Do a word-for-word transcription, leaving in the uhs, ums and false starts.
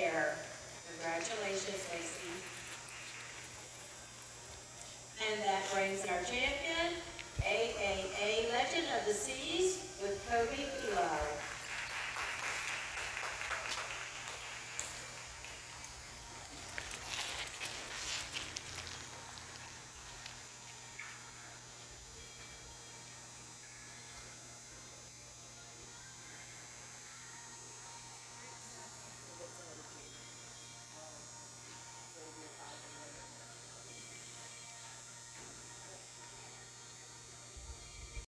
air. Congratulations, Lacey. And that brings our champion, A A A Legend of the Seas with Kobe Kilo.